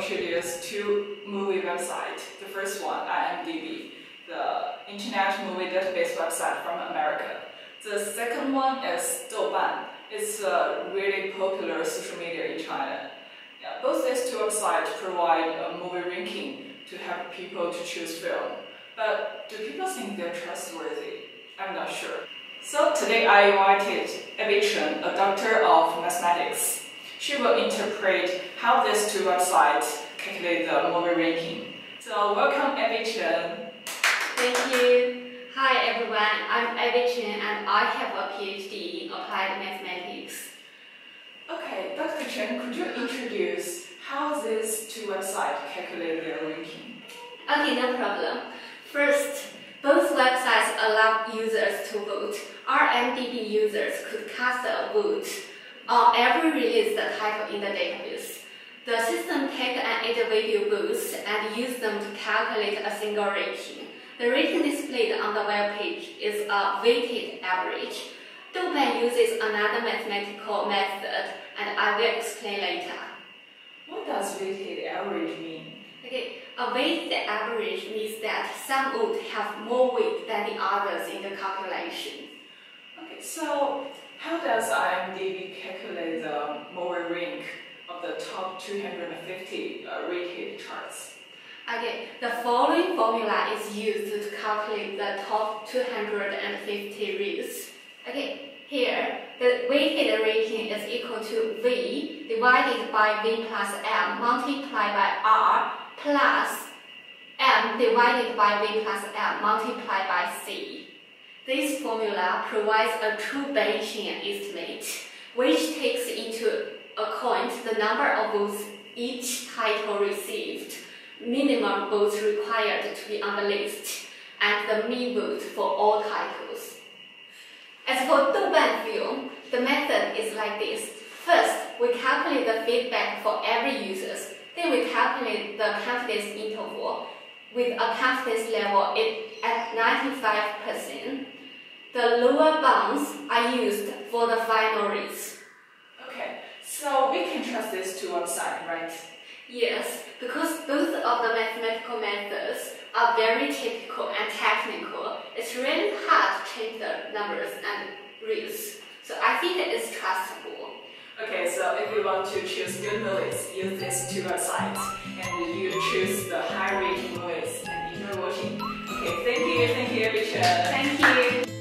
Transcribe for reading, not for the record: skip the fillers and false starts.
introduce two movie websites. The first one, IMDb, the Internet Movie Database website from America. The second one is Douban. It's a really popular social media in China. Yeah, both these two websites provide a movie ranking to help people to choose film. But do people think they're trustworthy? I'm not sure. So today I invited Chen, a doctor of mathematics. She will interpret how these two websites calculate the movie ranking. So welcome, Chen. Thank you. Hi everyone, I'm Chen and I have a PhD in applied mathematics. Okay, Dr. Chen, could you introduce how these two websites calculate their ranking? Okay, no problem. First, both websites allow users to vote. Our IMDb users could cast a vote on every released title in the database. The system takes an individual votes and uses them to calculate a single rating. The rating displayed on the web page is a weighted average. Douban uses another mathematical method, and I will explain later. What does weighted average mean? Okay, a weighted average means that some would have more weight than the others in the calculation. Okay, so how does IMDb calculate the movie rank of the top 250 rated charts? Okay, the following formula is used to calculate the top 250 reels. Okay, here, the weighted rating is equal to V divided by V plus M multiplied by R plus M divided by V plus M multiplied by C. This formula provides a true Bayesian estimate, which takes into account the number of votes each title received, minimum votes required to be on the list, and the mean vote for all titles. As for Douban Film, the method is like this. First, we calculate the feedback for every user. Then we calculate the confidence interval with a confidence level at 95%. The lower bounds are used for the final reads. Okay, so we can trust these two websites, right? Yes, because both of the mathematical methods are very typical and technical. It's really hard to change the numbers and reads. So I think it is trustable. Okay, so if you want to choose good movies, use these two websites, and you choose the high-rating movies and enjoy watching. Okay, thank you, Chen. Thank you.